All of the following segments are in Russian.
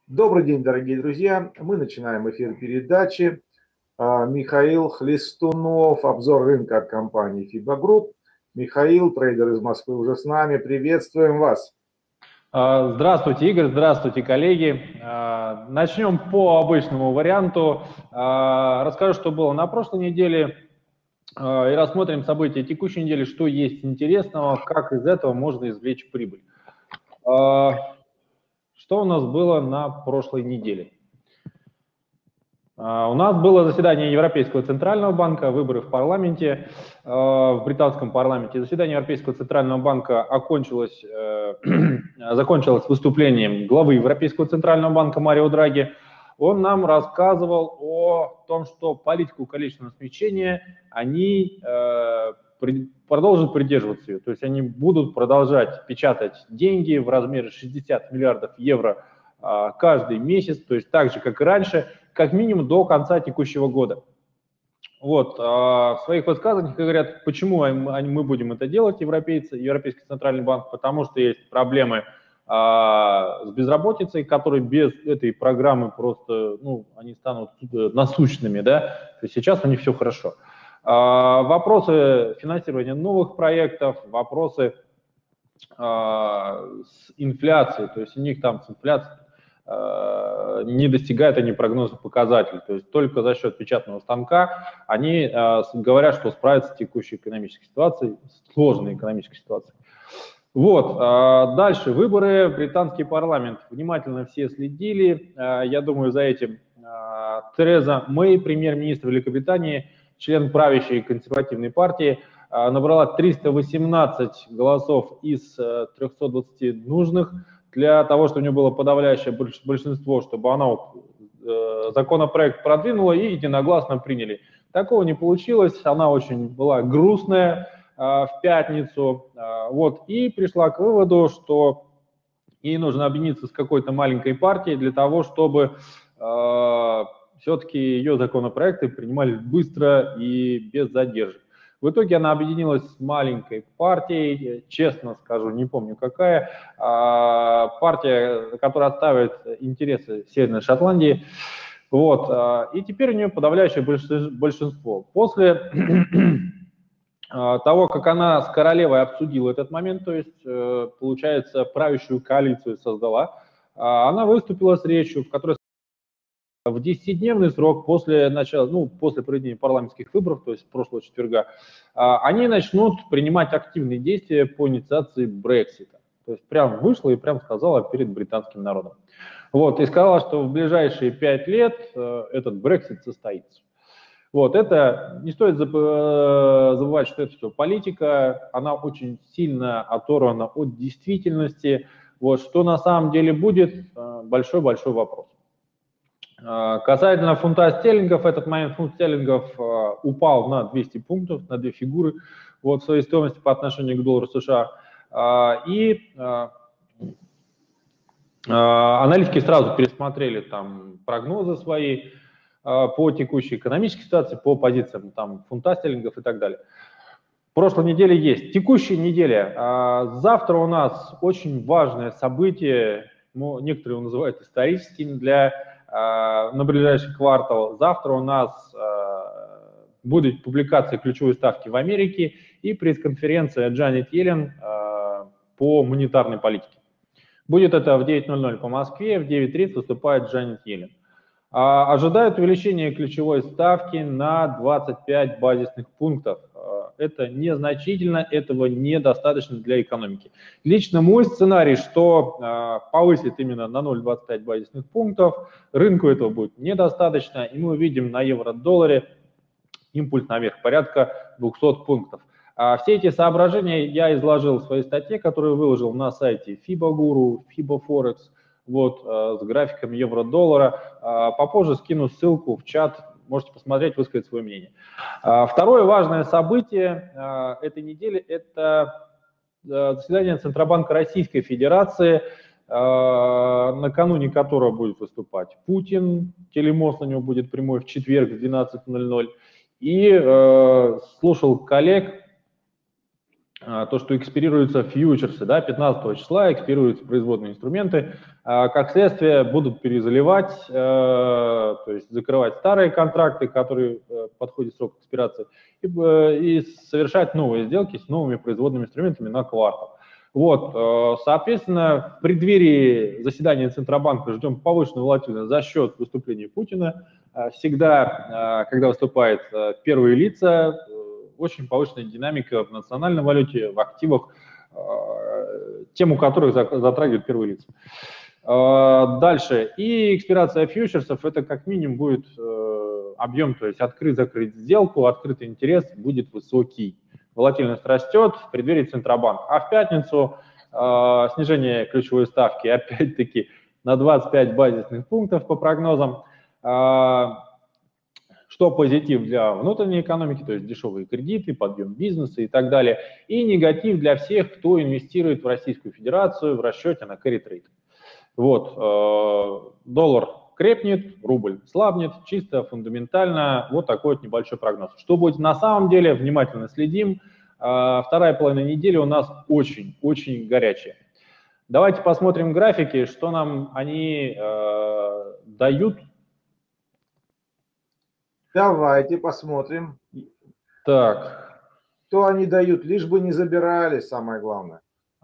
Добрый день, дорогие друзья. Мы начинаем эфир передачи. Михаил Хлестунов, обзор рынка от компании FIBA Group. Михаил, трейдер из Москвы, уже с нами. Приветствуем вас. Здравствуйте, Игорь, здравствуйте, коллеги. Начнем по обычному варианту. Расскажу, что было на прошлой неделе, и рассмотрим события текущей недели, что есть интересного, как из этого можно извлечь прибыль. Что у нас было на прошлой неделе? У нас было заседание Европейского центрального банка, выборы в парламенте, в британском парламенте. Заседание Европейского центрального банка закончилось выступлением главы Европейского центрального банка Марио Драги. Он нам рассказывал о том, что политику количественного смягчения они продолжат придерживаться ее. То есть они будут продолжать печатать деньги в размере 60 миллиардов евро каждый месяц, то есть так же, как и раньше, как минимум до конца текущего года. Вот, в своих высказываниях говорят, почему мы будем это делать, европейцы, Европейский центральный банк, потому что есть проблемы с безработицей, которые без этой программы просто, они станут насущными, да, то есть сейчас у них все хорошо. Вопросы финансирования новых проектов, вопросы с инфляцией, то есть у них там с инфляцией не достигают они прогнозных показателей. То есть только за счет печатного станка они говорят, что справятся с текущей экономической ситуацией, сложной экономической ситуацией. Вот, дальше выборы в британский парламент. Внимательно все следили. Я думаю, за этим Тереза Мэй, премьер-министр Великобритании, член правящей консервативной партии, набрала 318 голосов из 320 нужных, для того, чтобы у нее было подавляющее большинство, чтобы она законопроект продвинула и единогласно приняли. Такого не получилось, она очень была грустная в пятницу, вот, и пришла к выводу, что ей нужно объединиться с какой-то маленькой партией для того, чтобы все-таки ее законопроекты принимались быстро и без задержек. В итоге она объединилась с маленькой партией, честно скажу, не помню какая, партия, которая отстаивает интересы Северной Шотландии. Вот, и теперь у нее подавляющее большинство. После того, как она с королевой обсудила этот момент, то есть, получается, правящую коалицию создала, она выступила с речью, в которой в 10-дневный срок после начала, после проведения парламентских выборов, то есть прошлого четверга, они начнут принимать активные действия по инициации Брексита. То есть прям вышла и прям сказала перед британским народом. Вот, и сказала, что в ближайшие 5 лет этот Брексит состоится. Вот, это не стоит забывать, что это все политика, она очень сильно оторвана от действительности. Вот, что на самом деле будет, большой-большой вопрос. Касательно фунта стерлингов, в этот момент фунт стерлингов упал на 200 пунктов, на 2 фигуры вот, в своей стоимости по отношению к доллару США. И аналитики сразу пересмотрели там прогнозы свои по текущей экономической ситуации, по позициям там, фунта стерлингов и так далее. В прошлой неделе есть. Текущая неделя. Завтра у нас очень важное событие, некоторые его называют историческим на ближайший квартал. Завтра у нас будет публикация ключевой ставки в Америке и пресс-конференция Джанет Йеллен по монетарной политике. Будет это в 9:00 по Москве, в 9:30 выступает Джанет Йеллен. Ожидают увеличения ключевой ставки на 25 базисных пунктов. Это незначительно, этого недостаточно для экономики. Лично мой сценарий, что повысит именно на 0,25 базисных пунктов, рынку этого будет недостаточно, и мы увидим на евро-долларе импульс наверх порядка 200 пунктов. Все эти соображения я изложил в своей статье, которую выложил на сайте FIBA Guru, FIBA Forex, вот, с графиком евро-доллара. Попозже скину ссылку в чат, можете посмотреть, высказать свое мнение. Второе важное событие этой недели – это заседание Центробанка Российской Федерации, накануне которого будет выступать Путин, телемост на него будет прямой в четверг в 12:00. И слушал коллег, то, что экспирируются фьючерсы, да, 15 числа экспирируются производные инструменты, как следствие будут перезаливать, то есть закрывать старые контракты, которые подходят срок экспирации, и совершать новые сделки с новыми производными инструментами на квартал. Вот, соответственно, в преддверии заседания Центробанка ждем повышенную волатильность за счет выступления Путина. Всегда, когда выступают первые лица, очень повышенная динамика в национальной валюте, в активах, тему которых затрагивают первые лица. Дальше. И экспирация фьючерсов, это как минимум будет объем, то есть открыть-закрыть сделку, открытый интерес будет высокий. Волатильность растет в преддверии Центробанка. А в пятницу снижение ключевой ставки, опять-таки, на 25 базисных пунктов по прогнозам, что позитив для внутренней экономики, то есть дешевые кредиты, подъем бизнеса и так далее, и негатив для всех, кто инвестирует в Российскую Федерацию в расчете на carry trade. Вот, доллар крепнет, рубль слабнет, чисто фундаментально, вот такой вот небольшой прогноз. Что будет на самом деле, внимательно следим. Вторая половина недели у нас очень-очень горячая. Давайте посмотрим графики, что нам они дают. Давайте посмотрим. Так. Что они дают, лишь бы не забирали, самое главное.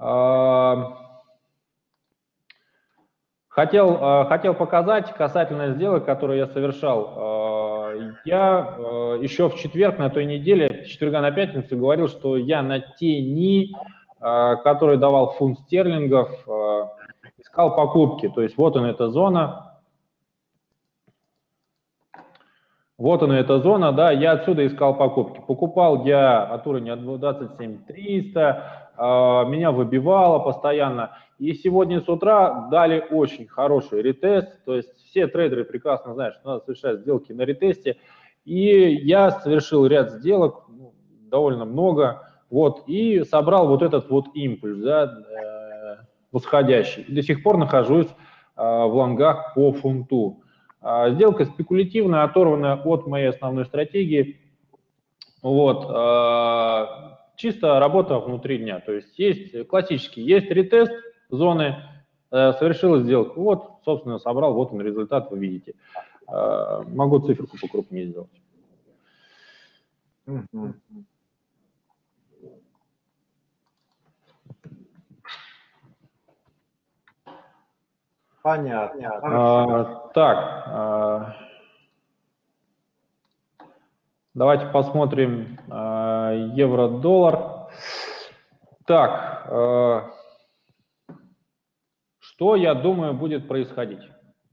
Хотел показать касательно сделок, которые я совершал. Я еще в четверг на той неделе, с четверга на пятницу, говорил, что я на тени, который давал фунт стерлингов, искал покупки. То есть вот она, эта зона. Вот она, эта зона, да, я отсюда искал покупки. Покупал я от уровня 27300, меня выбивало постоянно. И сегодня с утра дали очень хороший ретест, то есть все трейдеры прекрасно знают, что надо совершать сделки на ретесте. И я совершил ряд сделок, довольно много, вот, и собрал вот этот вот импульс, да, восходящий. И до сих пор нахожусь в лонгах по фунту. Сделка спекулятивная, оторванная от моей основной стратегии. Вот. Чисто работа внутри дня. То есть есть классический, есть ретест зоны, совершила сделку. Вот, собственно, собрал, вот он результат, вы видите. Могу циферку покрупнее сделать. Понятно. Так, давайте посмотрим евро-доллар. Так, что, я думаю, будет происходить?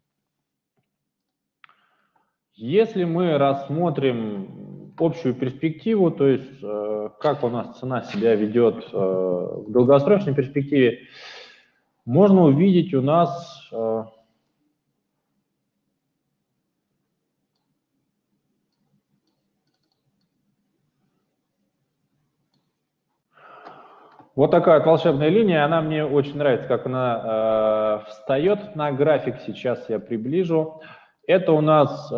Если мы рассмотрим общую перспективу, то есть как у нас цена себя ведет в долгосрочной перспективе, можно увидеть у нас вот такая вот волшебная линия, она мне очень нравится, как она встает на график, сейчас я приближу. Это у нас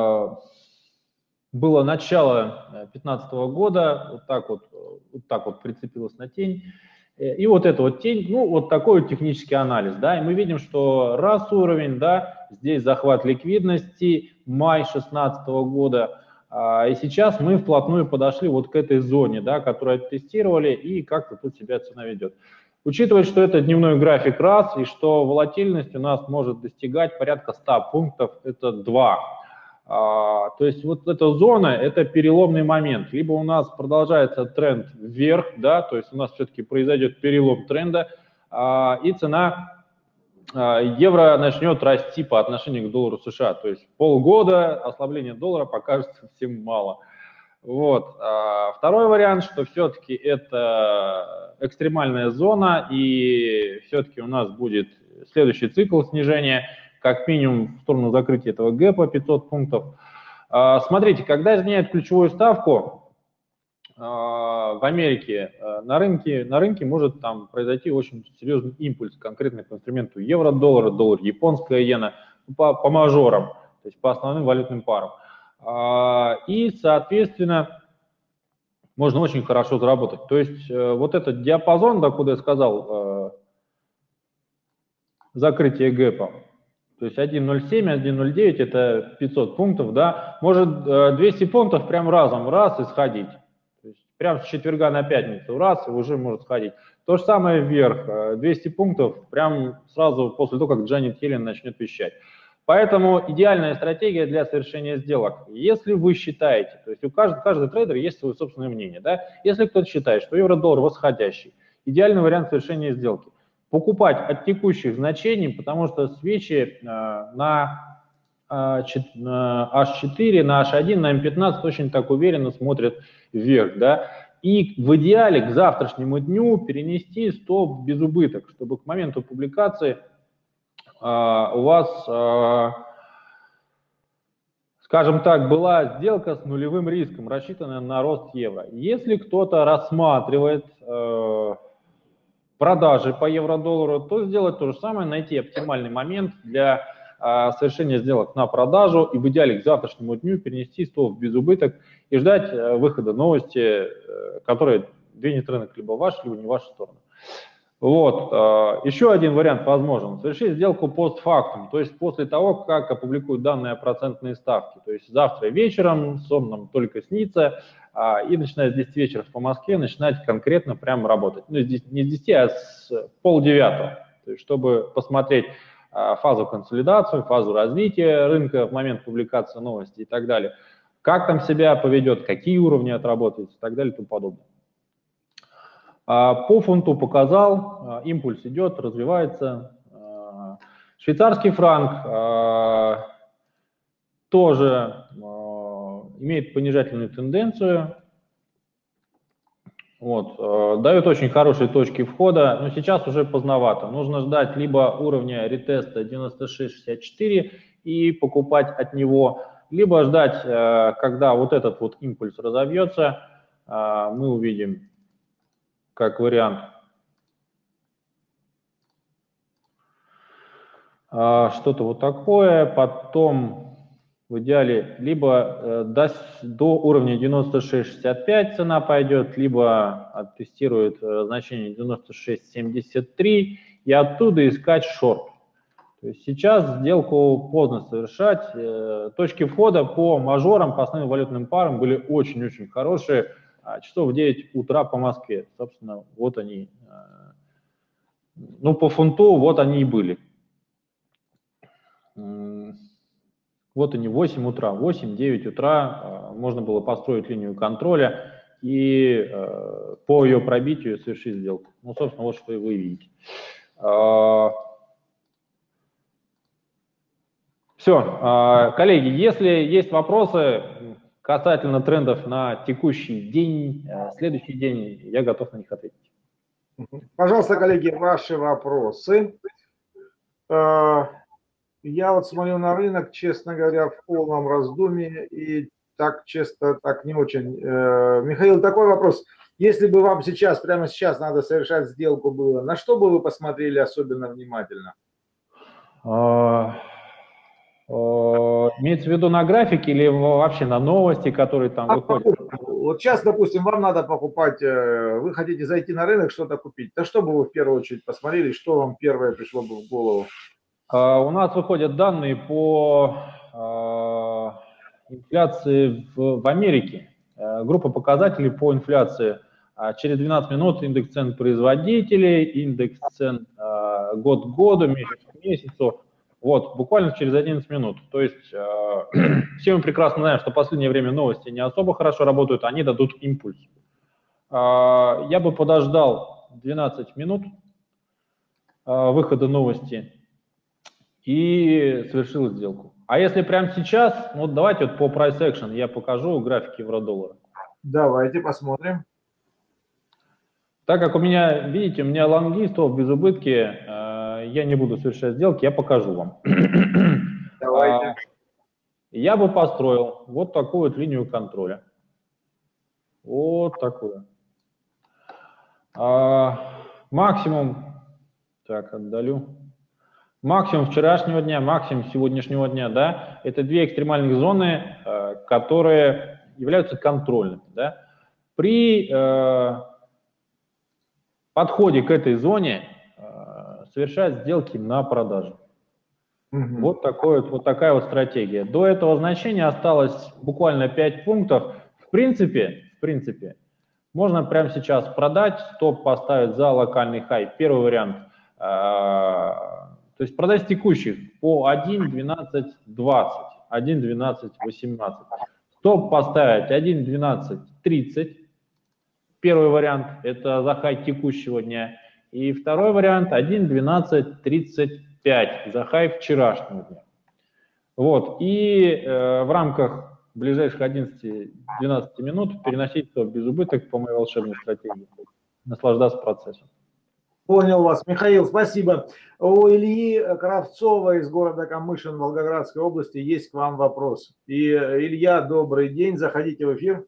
было начало 2015 года, вот так вот прицепилось на тень. И вот эта вот тень, ну, вот такой вот технический анализ, да, и мы видим, что раз уровень, да, здесь захват ликвидности, май 2016 года, и сейчас мы вплотную подошли вот к этой зоне, да, которую тестировали, и как-то тут себя цена ведет. Учитывая, что это дневной график раз, и что волатильность у нас может достигать порядка 100 пунктов, это 2. То есть вот эта зона – это переломный момент. Либо у нас продолжается тренд вверх, да, то есть у нас все-таки произойдет перелом тренда, и цена евро начнет расти по отношению к доллару США. То есть полгода ослабления доллара покажется совсем мало. Вот. Второй вариант, что все-таки это экстремальная зона, и все-таки у нас будет следующий цикл снижения, как минимум в сторону закрытия этого гэпа 500 пунктов. Смотрите, когда изменяют ключевую ставку в Америке, на рынке может там произойти очень серьезный импульс конкретно к инструменту евро-доллара, доллар, японская иена, по мажорам, то есть по основным валютным парам. И, соответственно, можно очень хорошо заработать. То есть вот этот диапазон, докуда я сказал, закрытие гэпа, то есть 1.07, 1.09 это 500 пунктов, да, может 200 пунктов прям разом, раз и сходить. То есть прям с четверга на пятницу, раз и уже может сходить. То же самое вверх, 200 пунктов прям сразу после того, как Джанет Йеллен начнет вещать. Поэтому идеальная стратегия для совершения сделок. Если вы считаете, то есть у каждый трейдер есть свое собственное мнение, да, если кто-то считает, что евро-доллар восходящий, идеальный вариант совершения сделки. Покупать от текущих значений, потому что свечи на H4, на H1, на M15 очень так уверенно смотрят вверх, да, и в идеале к завтрашнему дню перенести стоп без убыток, чтобы к моменту публикации у вас, скажем так, была сделка с нулевым риском, рассчитанная на рост евро. Если кто-то рассматривает продажи по евро-доллару, то сделать то же самое, найти оптимальный момент для совершения сделок на продажу и в идеале к завтрашнему дню перенести стоп без убыток и ждать выхода новости, которая двинет рынок либо в вашу, либо не в вашу сторону. Вот. Еще один вариант возможен. Совершить сделку постфактум, то есть после того, как опубликуют данные о процентные ставки. То есть завтра вечером, сон нам только снится, и начиная с 10 вечера по Москве начинать конкретно прямо работать. Ну, не с 10, а с 8:30, то есть чтобы посмотреть фазу консолидации, фазу развития рынка в момент публикации новости и так далее. Как там себя поведет, какие уровни отработают и так далее и тому подобное. По фунту показал, импульс идет, развивается. Швейцарский франк тоже имеет понижательную тенденцию. Вот, дает очень хорошие точки входа, но сейчас уже поздновато. Нужно ждать либо уровня ретеста 96.64 и покупать от него, либо ждать, когда вот этот вот импульс разовьется, мы увидим как вариант. Что-то вот такое, потом в идеале либо до уровня 96.65 цена пойдет, либо оттестирует значение 96.73 и оттуда искать шорт. То есть сейчас сделку поздно совершать. Точки входа по мажорам, по основным валютным парам были очень-очень хорошие. Часов в 9 утра по Москве. Собственно, вот они. Ну, по фунту вот они и были. Вот они, 8 утра, 8-9 утра можно было построить линию контроля и по ее пробитию совершить сделку. Ну, собственно, вот что и вы видите. Все, коллеги, если есть вопросы касательно трендов на текущий день, следующий день, я готов на них ответить. Пожалуйста, коллеги, ваши вопросы. Я вот смотрю на рынок, честно говоря, в полном раздумье и так честно, так не очень. Михаил, такой вопрос. Если бы вам сейчас, прямо сейчас надо совершать сделку было, на что бы вы посмотрели особенно внимательно? Имеется в виду на графике или вообще на новости, которые там выходят? Вот сейчас, допустим, вам надо покупать, вы хотите зайти на рынок, что-то купить. Да что бы вы в первую очередь посмотрели, что вам первое пришло бы в голову? У нас выходят данные по инфляции в Америке. Группа показателей по инфляции. Через 12 минут индекс цен производителей, индекс цен год к году, месяц к месяцу. Вот, буквально через 11 минут. То есть все мы прекрасно знаем, что в последнее время новости не особо хорошо работают, они дадут импульс. Я бы подождал 12 минут выхода новости и совершил сделку. А если прямо сейчас, ну давайте вот по price action я покажу график евро-доллара. Давайте посмотрим. Так как у меня, видите, у меня лонги, стоп без убытки, я не буду совершать сделки, я покажу вам. Давайте. Я бы построил вот такую вот линию контроля. Вот такую. Максимум, так, отдалю. Максимум вчерашнего дня, максимум сегодняшнего дня, да, это две экстремальных зоны, которые являются контрольными, да. при подходе к этой зоне совершать сделки на продажу. Вот такая вот стратегия. До этого значения осталось буквально 5 пунктов. В принципе, можно прямо сейчас продать, стоп поставить за локальный хай. Первый вариант. То есть продать с текущих по 1.12.20, 1.12.18. Стоп поставить 1.12.30. Первый вариант – это за хай текущего дня. И второй вариант – 1.12.35 за хай вчерашнего дня. Вот. И в рамках ближайших 11-12 минут переносить стоп без убыток по моей волшебной стратегии. Наслаждаться процессом. Понял вас, Михаил, спасибо. У Ильи Кравцова из города Камышин Волгоградской области есть к вам вопрос. И, Илья, добрый день, заходите в эфир.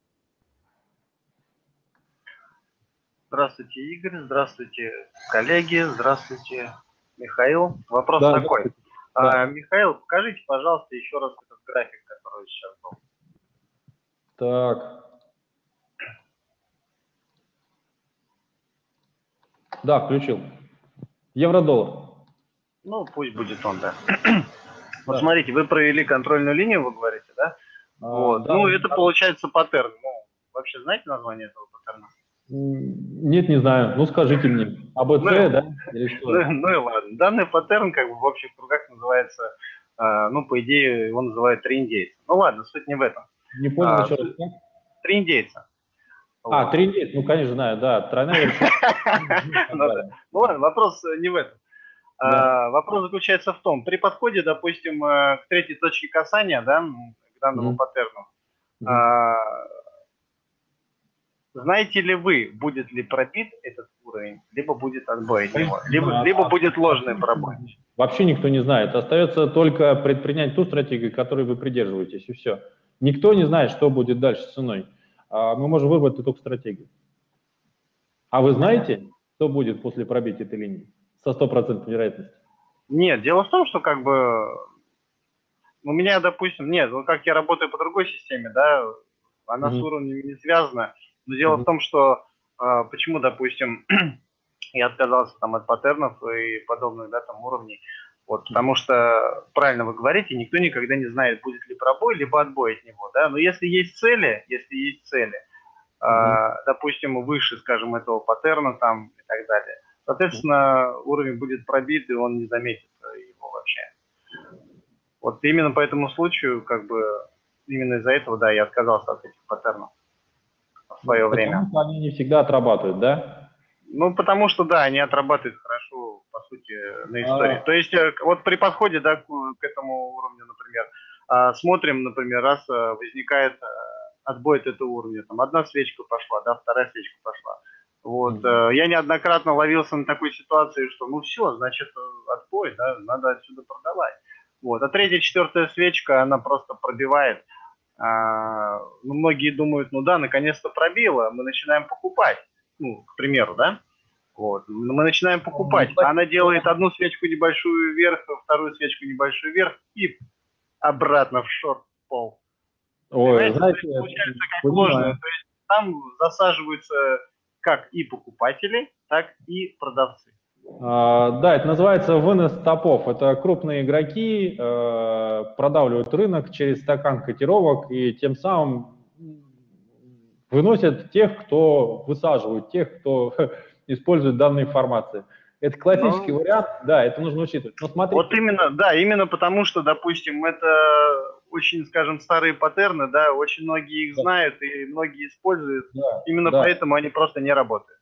Здравствуйте, Игорь, здравствуйте, коллеги, здравствуйте, Михаил. Вопрос такой. Да. Михаил, покажите, пожалуйста, еще раз этот график, который сейчас был. Так. Да, включил. Евро-доллар. Ну, пусть будет он, да. Вот смотрите, вы провели контрольную линию, вы говорите, да? Вот. Да, ну, это получается паттерн. Ну, вообще знаете название этого паттерна? Нет, не знаю. Ну, скажите мне. АБЦ, да? Или что? Ну и ладно. Данный паттерн, как бы, в общих кругах называется, ну, по идее, его называют три индейца. Ну, ладно, суть не в этом. Не понял еще раз. Три индейца. Три индейца, ну, конечно, знаю, да. Тройная вершина. Ну ладно, вопрос не в этом. Вопрос заключается в том, при подходе, допустим, к третьей точке касания, да, к данному паттерну, знаете ли вы, будет ли пробит этот уровень, либо будет отбой от него, либо будет ложный пробой? Вообще никто не знает. Остается только предпринять ту стратегию, которой вы придерживаетесь, и все. Никто не знает, что будет дальше с ценой. Мы можем выбрать только стратегию. А вы знаете, что будет после пробития этой линии? Со 100% вероятностью. Нет, дело в том, что как бы у меня, допустим, нет, ну как я работаю по другой системе, да, она с уровнями не связана. Но дело в том, что почему, допустим, я отказался там от паттернов и подобных, да, там уровней. Вот, потому что, правильно вы говорите, никто никогда не знает, будет ли пробой, либо отбой от него, да. Но если есть цели, допустим, выше, скажем, этого паттерна там и так далее, соответственно, уровень будет пробит, и он не заметит его вообще. Вот именно по этому случаю, как бы, именно из-за этого, да, я отказался от этих паттернов в свое время. Потому что они не всегда отрабатывают, да? Ну, потому что, да, они отрабатывают хорошо, по сути, на истории. То есть, вот при подходе, да, к этому уровню, например, смотрим, например, раз возникает отбой от этого уровня, там, одна свечка пошла, да, вторая свечка пошла. Вот, я неоднократно ловился на такой ситуации, что, ну, все, значит, отбой, да, надо отсюда продавать. Вот, а третья, четвертая свечка, она просто пробивает. Ну, многие думают, ну да, наконец-то пробила, мы начинаем покупать. Ну, к примеру, да? Вот. Мы начинаем покупать. Она делает одну свечку небольшую вверх, вторую свечку небольшую вверх и обратно в шорт-пол. Ой, знаете, то есть, получается как ложное. То есть там засаживаются как и покупатели, так и продавцы. Да, это называется вынос стопов. Это крупные игроки продавливают рынок через стакан котировок и тем самым выносят тех, кто высаживает, тех, кто использует данные информации. Это классический вариант, да, это нужно учитывать. Но смотрите. Вот именно, да, именно потому что, допустим, это очень, скажем, старые паттерны, да, очень многие их знают и многие используют, именно поэтому они просто не работают.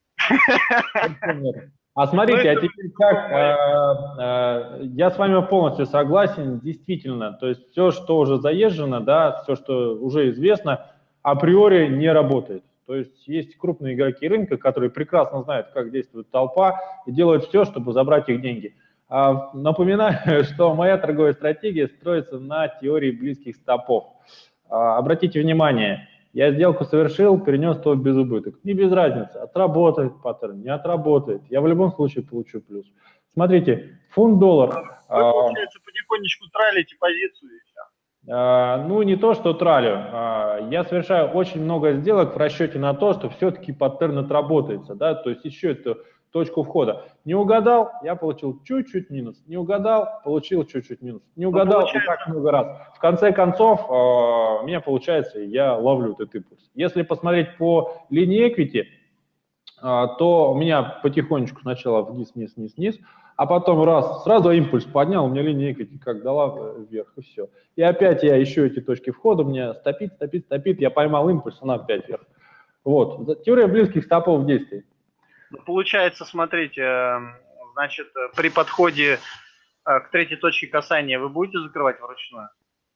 А смотрите, а теперь как, я с вами полностью согласен, действительно, то есть все, что уже заезжено, да, все, что уже известно, априори не работает. То есть есть крупные игроки рынка, которые прекрасно знают, как действует толпа и делают все, чтобы забрать их деньги. Напоминаю, что моя торговая стратегия строится на теории близких стопов. Обратите внимание, я сделку совершил, перенес стоп без убыток. Не без разницы, отработает паттерн, не отработает. Я в любом случае получу плюс. Смотрите, фунт-доллар. Вы, получается, потихонечку тралите позицию и все. Ну, не то, что тралю. Я совершаю очень много сделок в расчете на то, что все-таки паттерн отработается, да, то есть еще эту точку входа. Не угадал, я получил чуть-чуть минус. Не угадал, получил чуть-чуть минус. Не угадал, и так много раз. В конце концов, у меня получается, я ловлю этот импульс. Если посмотреть по линии equity, то у меня потихонечку сначала вниз, вниз, вниз, вниз, а потом раз, сразу импульс поднял, у меня линия equity как дала вверх, и все. И опять я ищу эти точки входа, у меня стопит, стопит, стопит, я поймал импульс, она опять вверх. Вот, теория близких стопов в действии. Получается, смотрите, значит, при подходе к третьей точке касания вы будете закрывать вручную?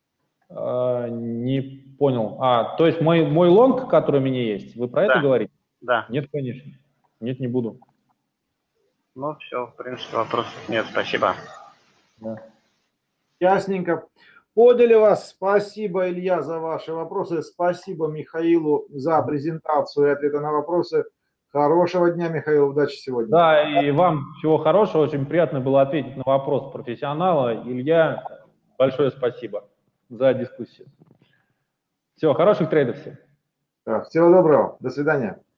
Не понял. То есть мой лонг, который у меня есть, вы про это говорите? Да. Нет, конечно. Нет, не буду. Ну, все, в принципе, вопросов нет. Спасибо. Да. Ясненько. Поняли вас. Спасибо, Илья, за ваши вопросы. Спасибо Михаилу за презентацию и ответы на вопросы. Хорошего дня, Михаил. Удачи сегодня. Да, и вам всего хорошего. Очень приятно было ответить на вопрос профессионала. Илья, большое спасибо за дискуссию. Всего хороших трейдов всем. Всего доброго. До свидания.